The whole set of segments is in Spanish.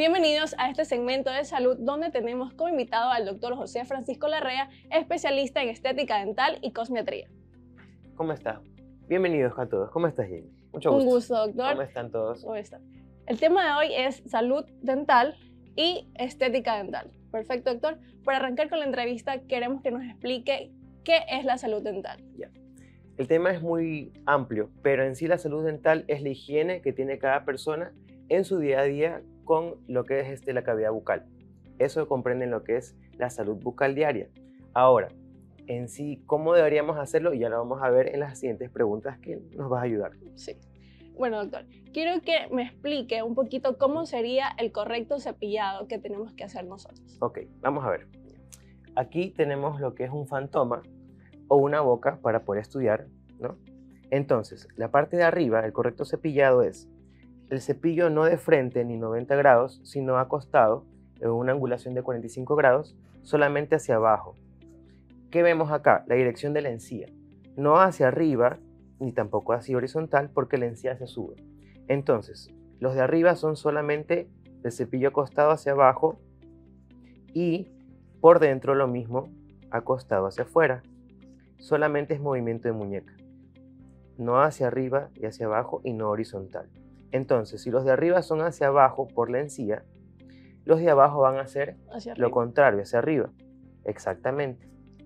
Bienvenidos a este segmento de salud donde tenemos como invitado al doctor José Francisco Larrea, especialista en estética dental y cosmetría. ¿Cómo estás? Bienvenidos a todos. ¿Cómo estás, Jamie? Mucho gusto. Un gusto, doctor. ¿Cómo están todos? ¿Cómo está? El tema de hoy es salud dental y estética dental. Perfecto, doctor. Para arrancar con la entrevista, queremos que nos explique qué es la salud dental. Ya. El tema es muy amplio, pero en sí la salud dental es la higiene que tiene cada persona en su día a día con lo que es la cavidad bucal. Eso comprende lo que es la salud bucal diaria. Ahora, en sí, ¿cómo deberíamos hacerlo? Ya lo vamos a ver en las siguientes preguntas que nos vas a ayudar. Sí. Bueno, doctor, quiero que me explique un poquito cómo sería el correcto cepillado que tenemos que hacer nosotros. Ok, vamos a ver. Aquí tenemos lo que es un fantoma o una boca para poder estudiar, ¿no? Entonces, la parte de arriba, el correcto cepillado es el cepillo no de frente ni 90 grados, sino acostado en una angulación de 45 grados, solamente hacia abajo. ¿Qué vemos acá? La dirección de la encía. No hacia arriba, ni tampoco hacia horizontal, porque la encía se sube. Entonces, los de arriba son solamente el cepillo acostado hacia abajo y por dentro lo mismo, acostado hacia afuera. Solamente es movimiento de muñeca. No hacia arriba y hacia abajo y no horizontal. Entonces, si los de arriba son hacia abajo por la encía, los de abajo van a ser lo contrario, hacia arriba. Exactamente.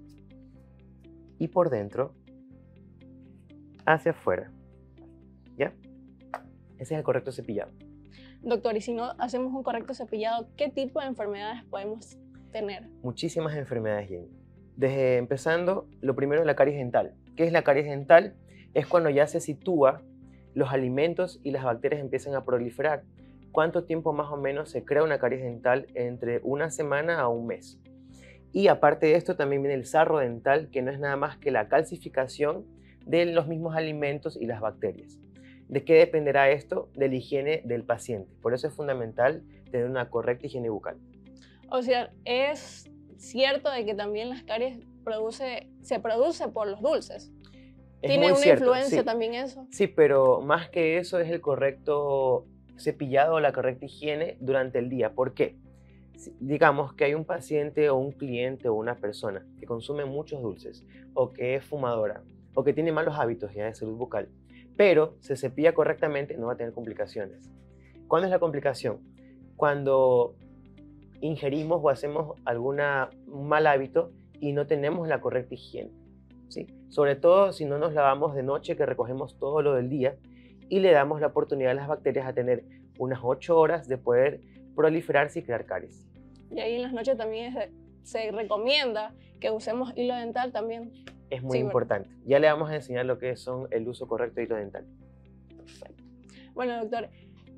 Y por dentro, hacia afuera. ¿Ya? Ese es el correcto cepillado. Doctor, y si no hacemos un correcto cepillado, ¿qué tipo de enfermedades podemos tener? Muchísimas enfermedades, Jenny. Desde empezando, lo primero es la caries dental. ¿Qué es la caries dental? Es cuando ya se sitúa los alimentos y las bacterias empiezan a proliferar. ¿Cuánto tiempo más o menos se crea una caries dental? Entre una semana a un mes. Y aparte de esto también viene el sarro dental, que no es nada más que la calcificación de los mismos alimentos y las bacterias. ¿De qué dependerá esto? De la higiene del paciente. Por eso es fundamental tener una correcta higiene bucal. O sea, es cierto de que también las caries se produce por los dulces. ¿Tiene una influencia también eso? Sí, pero más que eso es el correcto cepillado o la correcta higiene durante el día. ¿Por qué? Digamos que hay un paciente o un cliente o una persona que consume muchos dulces o que es fumadora o que tiene malos hábitos ya de salud bucal, pero se cepilla correctamente, no va a tener complicaciones. ¿Cuándo es la complicación? Cuando ingerimos o hacemos algún mal hábito y no tenemos la correcta higiene, ¿sí? Sobre todo si no nos lavamos de noche, que recogemos todo lo del día y le damos la oportunidad a las bacterias a tener unas 8 horas de poder proliferarse y crear caries. Y ahí en las noches también se recomienda que usemos hilo dental también. Es muy importante. Ya le vamos a enseñar lo que son el uso correcto de hilo dental. Perfecto. Bueno, doctor,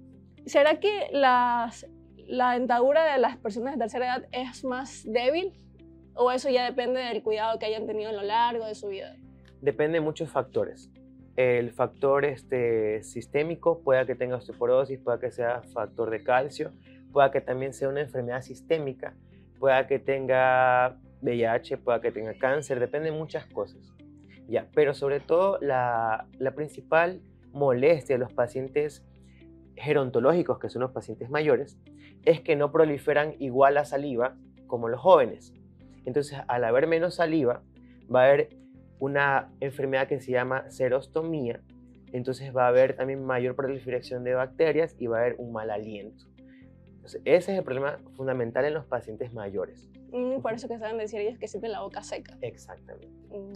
¿será que la dentadura de las personas de tercera edad es más débil? ¿O eso ya depende del cuidado que hayan tenido a lo largo de su vida? Depende de muchos factores. El factor sistémico, pueda que tenga osteoporosis, pueda que sea factor de calcio, pueda que también sea una enfermedad sistémica, pueda que tenga VIH, pueda que tenga cáncer, depende de muchas cosas. Ya, pero sobre todo la principal molestia de los pacientes gerontológicos, que son los pacientes mayores, es que no proliferan igual la saliva como los jóvenes. Entonces, al haber menos saliva, va a haber una enfermedad que se llama xerostomía. Entonces va a haber también mayor proliferación de bacterias y va a haber un mal aliento. Entonces, ese es el problema fundamental en los pacientes mayores. Por eso que saben decir ellos que sienten la boca seca. Exactamente.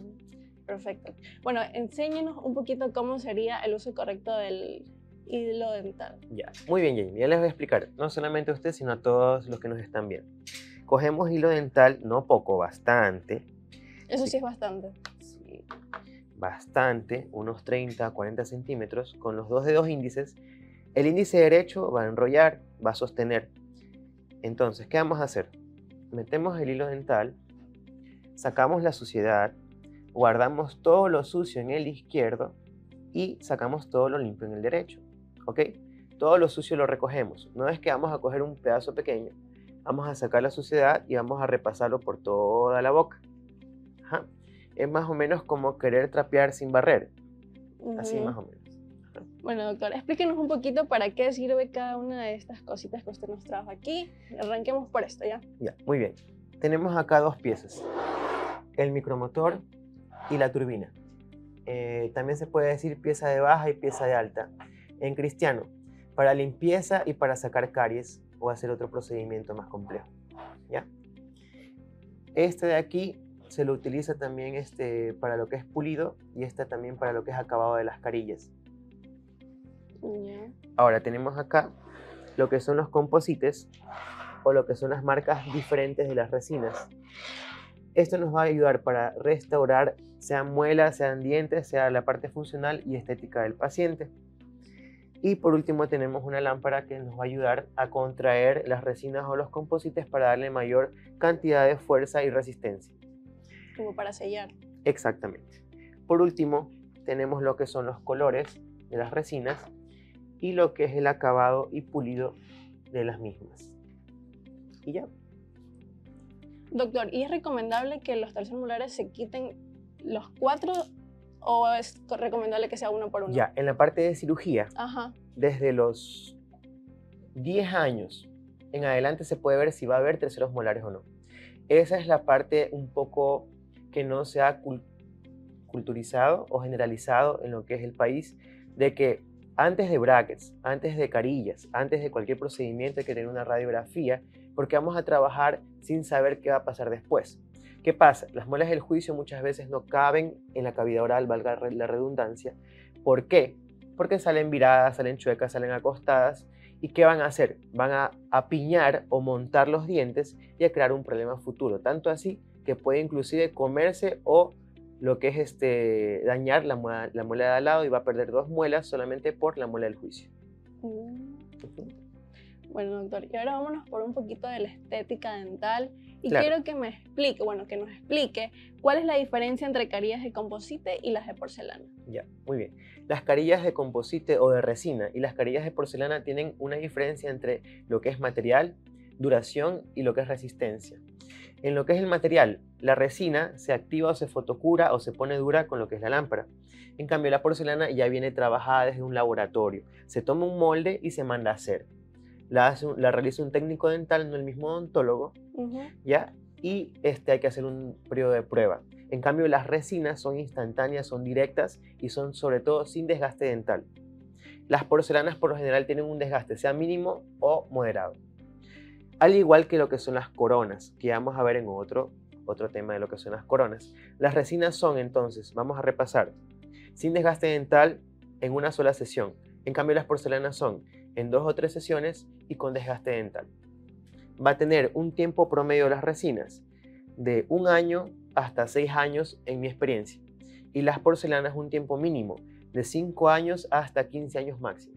Perfecto. Bueno, enséñenos un poquito cómo sería el uso correcto del hilo dental. Ya, muy bien, Jamie. Ya les voy a explicar, no solamente a usted, sino a todos los que nos están viendo. Cogemos hilo dental, no poco, bastante. Eso sí es bastante. Sí, bastante, unos 30 a 40 centímetros, con los dos dedos índices. El índice derecho va a enrollar, va a sostener. Entonces, ¿qué vamos a hacer? Metemos el hilo dental, sacamos la suciedad, guardamos todo lo sucio en el izquierdo y sacamos todo lo limpio en el derecho. ¿Ok? Todo lo sucio lo recogemos. No es que vamos a coger un pedazo pequeño, vamos a sacar la suciedad y vamos a repasarlo por toda la boca. Ajá. Es más o menos como querer trapear sin barrer. Así más o menos. Ajá. Bueno, doctor, explíquenos un poquito para qué sirve cada una de estas cositas que usted nos trajo aquí. Arranquemos por esto, ¿ya? Ya, muy bien. Tenemos acá dos piezas, el micromotor y la turbina. También se puede decir pieza de baja y pieza de alta. En cristiano, para limpieza y para sacar caries o hacer otro procedimiento más complejo, ¿ya? Este de aquí se lo utiliza también para lo que es pulido y también para lo que es acabado de las carillas. Yeah. Ahora tenemos acá lo que son los composites o lo que son las marcas diferentes de las resinas. Esto nos va a ayudar para restaurar, sean muelas, sean dientes, sea la parte funcional y estética del paciente. Y por último tenemos una lámpara que nos va a ayudar a contraer las resinas o los composites para darle mayor cantidad de fuerza y resistencia. Como para sellar. Exactamente. Por último tenemos lo que son los colores de las resinas y lo que es el acabado y pulido de las mismas. Y ya. Doctor, ¿y es recomendable que los tercermolares se quiten los 4 o es recomendable que sea uno por uno? Ya, en la parte de cirugía, Ajá. desde los 10 años en adelante se puede ver si va a haber terceros molares o no. Esa es la parte un poco que no se ha culturizado o generalizado en lo que es el país, de que antes de brackets, antes de carillas, antes de cualquier procedimiento hay que tener una radiografía porque vamos a trabajar sin saber qué va a pasar después. ¿Qué pasa? Las muelas del juicio muchas veces no caben en la cavidad oral, valga la redundancia. ¿Por qué? Porque salen viradas, salen chuecas, salen acostadas. ¿Y qué van a hacer? Van a apiñar o montar los dientes y a crear un problema futuro. Tanto así que puede inclusive comerse o lo que es dañar la muela de al lado y va a perder 2 muelas solamente por la muela del juicio. Bueno, doctor, y ahora vámonos por un poquito de la estética dental y Claro. quiero que me explique, bueno, que nos explique cuál es la diferencia entre carillas de composite y las de porcelana. Ya, muy bien. Las carillas de composite o de resina y las carillas de porcelana tienen una diferencia entre lo que es material, duración y lo que es resistencia. En lo que es el material, la resina se activa o se fotocura o se pone dura con lo que es la lámpara. En cambio, la porcelana ya viene trabajada desde un laboratorio. Se toma un molde y se manda a hacer. La realiza un técnico dental, no el mismo odontólogo, ¿ya? Y hay que hacer un periodo de prueba. En cambio, las resinas son instantáneas, son directas y son sobre todo sin desgaste dental. Las porcelanas por lo general tienen un desgaste, sea mínimo o moderado. Al igual que lo que son las coronas, que vamos a ver en otro tema de lo que son las coronas. Las resinas son entonces, vamos a repasar, sin desgaste dental en una sola sesión. En cambio, las porcelanas son en 2 o 3 sesiones y con desgaste dental. Va a tener un tiempo promedio de las resinas de 1 año hasta 6 años en mi experiencia. Y las porcelanas un tiempo mínimo de 5 años hasta 15 años máximo.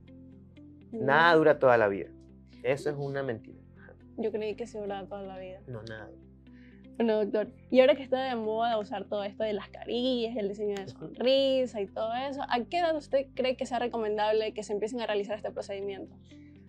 Nada dura toda la vida. Eso es una mentira. Yo creí que se duraba toda la vida. No, nada. Bueno, doctor, y ahora que está de moda usar todo esto de las carillas, el diseño de sonrisa y todo eso, ¿a qué edad usted cree que sea recomendable que se empiecen a realizar este procedimiento?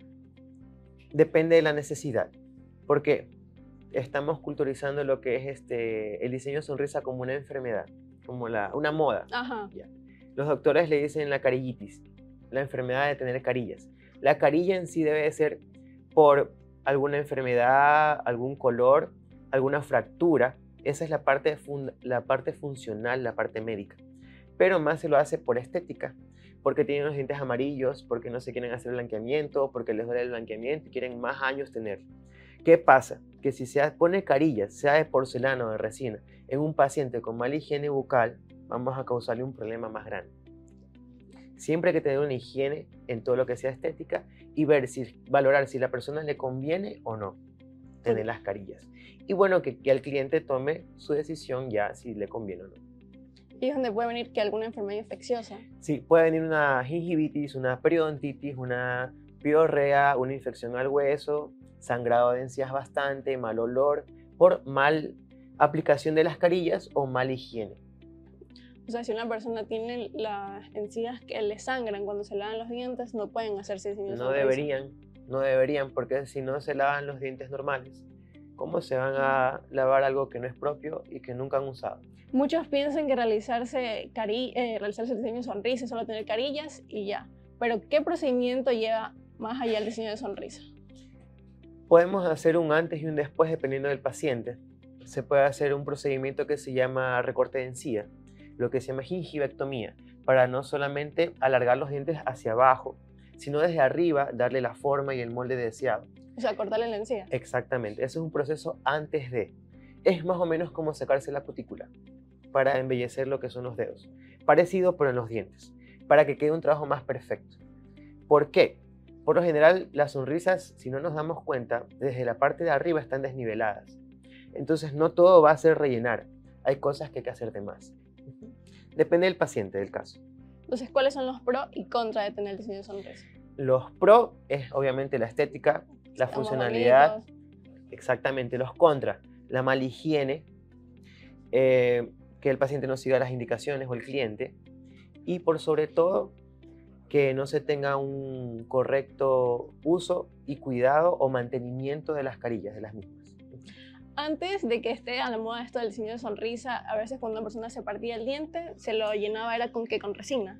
Depende de la necesidad, porque estamos culturizando lo que es el diseño de sonrisa como una enfermedad, como una moda. Ajá. Ya. Los doctores le dicen la carillitis, la enfermedad de tener carillas. La carilla en sí debe ser por alguna enfermedad, algún color, alguna fractura. Esa es la parte funcional, la parte médica. Pero más se lo hace por estética, porque tienen los dientes amarillos, porque no se quieren hacer blanqueamiento, porque les duele el blanqueamiento y quieren más años tener. ¿Qué pasa? Que si se pone carillas, sea de porcelana o de resina, en un paciente con mala higiene bucal, vamos a causarle un problema más grande. Siempre hay que tener una higiene en todo lo que sea estética y valorar si a la persona le conviene o no tener las carillas. Y bueno, que el cliente tome su decisión ya si le conviene o no. ¿Y es donde puede venir que alguna enfermedad infecciosa? Sí, puede venir una gingivitis, una periodontitis, una piorrea, una infección al hueso, sangrado de encías bastante, mal olor, por mal aplicación de las carillas o mal higiene. O sea, si una persona tiene las encías que le sangran cuando se lavan los dientes, no pueden hacerse diseño de sonrisa. No deberían, porque si no se lavan los dientes normales, ¿cómo se van a lavar algo que no es propio y que nunca han usado? Muchos piensan que realizarse el diseño de sonrisa es solo tener carillas y ya. Pero ¿qué procedimiento lleva más allá del diseño de sonrisa? Podemos hacer un antes y un después dependiendo del paciente. Se puede hacer un procedimiento que se llama recorte de encía, lo que se llama gingivectomía, para no solamente alargar los dientes hacia abajo, sino desde arriba darle la forma y el molde deseado. O sea, cortarle la encía. Exactamente, ese es un proceso antes de. Es más o menos como sacarse la cutícula para embellecer lo que son los dedos. Parecido pero en los dientes, para que quede un trabajo más perfecto. ¿Por qué? Por lo general, las sonrisas, si no nos damos cuenta, desde la parte de arriba están desniveladas. Entonces, no todo va a ser rellenar. Hay cosas que hay que hacer de más. Depende del paciente, del caso. Entonces, ¿cuáles son los pros y contras de tener el diseño de sonrisa? Los pros es obviamente la estética, la Estamos funcionalidad. bonitos. Exactamente. Los contras, la mala higiene, que el paciente no siga las indicaciones o el cliente. Y por sobre todo, que no se tenga un correcto uso y cuidado o mantenimiento de las carillas de las mismas. Antes de que esté a la moda esto del diseño de sonrisa, a veces cuando una persona se partía el diente, se lo llenaba, ¿era con qué? Con resina.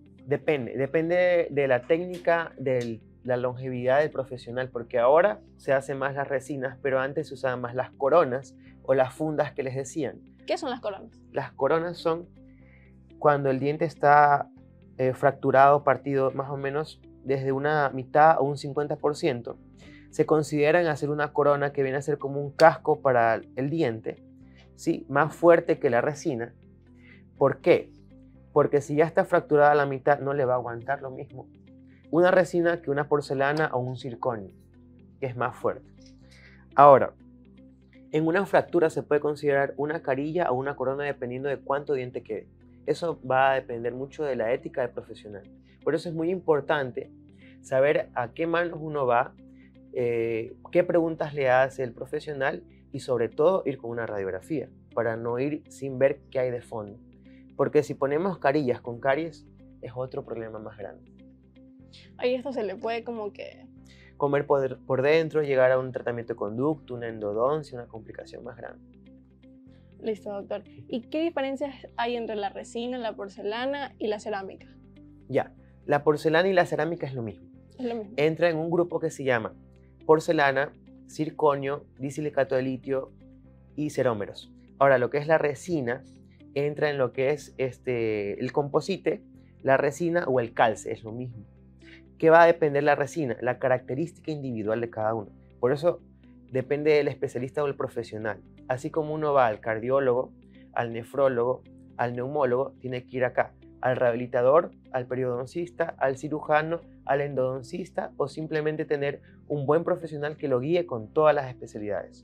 Depende de la técnica, de la longevidad del profesional, porque ahora se hacen más las resinas, pero antes se usaban más las coronas o las fundas que les decían. ¿Qué son las coronas? Las coronas son cuando el diente está fracturado, partido más o menos desde una mitad o un 50%, se consideran hacer una corona que viene a ser como un casco para el diente, ¿sí? Más fuerte que la resina. ¿Por qué? Porque si ya está fracturada a la mitad, no le va a aguantar lo mismo una resina que una porcelana o un circonio, que es más fuerte. Ahora, en una fractura se puede considerar una carilla o una corona dependiendo de cuánto diente quede. Eso va a depender mucho de la ética del profesional. Por eso es muy importante saber a qué manos uno va, qué preguntas le hace el profesional y sobre todo ir con una radiografía para no ir sin ver qué hay de fondo. Porque si ponemos carillas con caries es otro problema más grande. Ahí esto se le puede como que... Comer por dentro, llegar a un tratamiento de conducto, una endodoncia, una complicación más grande. Listo, doctor. ¿Y qué diferencias hay entre la resina, la porcelana y la cerámica? Ya, la porcelana y la cerámica es lo mismo. Es lo mismo. Entra en un grupo que se llama porcelana, circonio, disilicato de litio y cerómeros. Ahora, lo que es la resina entra en lo que es el composite, la resina o el calce, es lo mismo. ¿Qué va a depender la resina? La característica individual de cada uno. Por eso depende del especialista o el profesional. Así como uno va al cardiólogo, al nefrólogo, al neumólogo, tiene que ir acá al rehabilitador, al periodoncista, al cirujano, al endodoncista o simplemente tener un buen profesional que lo guíe con todas las especialidades.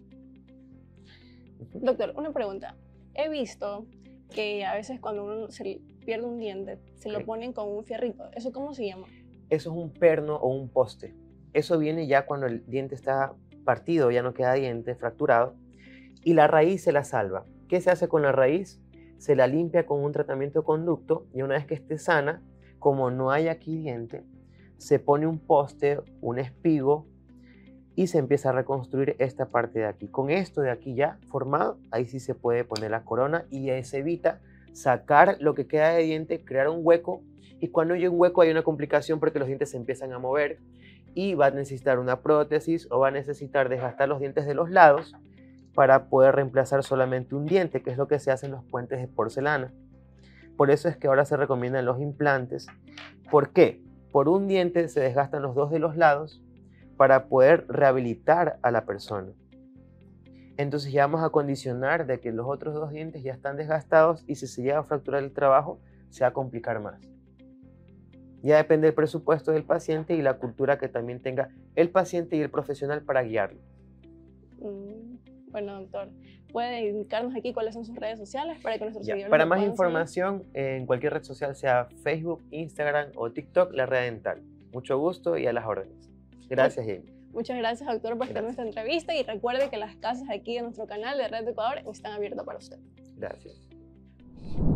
Doctor, una pregunta. He visto que a veces cuando uno se pierde un diente, se lo ponen con un fierrito. ¿Eso cómo se llama? Eso es un perno o un poste. Eso viene ya cuando el diente está partido, ya no queda diente, fracturado, y la raíz se la salva. ¿Qué se hace con la raíz? Se la limpia con un tratamiento de conducto y una vez que esté sana, como no hay aquí diente, se pone un poste, un espigo y se empieza a reconstruir esta parte de aquí. Con esto de aquí ya formado, ahí sí se puede poner la corona y se evita sacar lo que queda de diente, crear un hueco y cuando hay un hueco hay una complicación porque los dientes se empiezan a mover y va a necesitar una prótesis o va a necesitar desgastar los dientes de los lados para poder reemplazar solamente un diente, que es lo que se hace en los puentes de porcelana. Por eso es que ahora se recomiendan los implantes. ¿Por qué? Por un diente se desgastan los dos de los lados para poder rehabilitar a la persona. Entonces ya vamos a condicionar de que los otros dos dientes ya están desgastados y si se llega a fracturar el trabajo, se va a complicar más. Ya depende del presupuesto del paciente y la cultura que también tenga el paciente y el profesional para guiarlo. Bueno, doctor, ¿puede indicarnos aquí cuáles son sus redes sociales para que nuestros seguidores Para lo más puedan información, en cualquier red social, sea Facebook, Instagram o TikTok, La Red Dental. Mucho gusto y a las órdenes. Gracias, Jamie. seguir? Muchas gracias, doctor, por estar en nuestra entrevista y recuerde que las casas aquí de nuestro canal de Red de Ecuador están abiertas para usted. Gracias.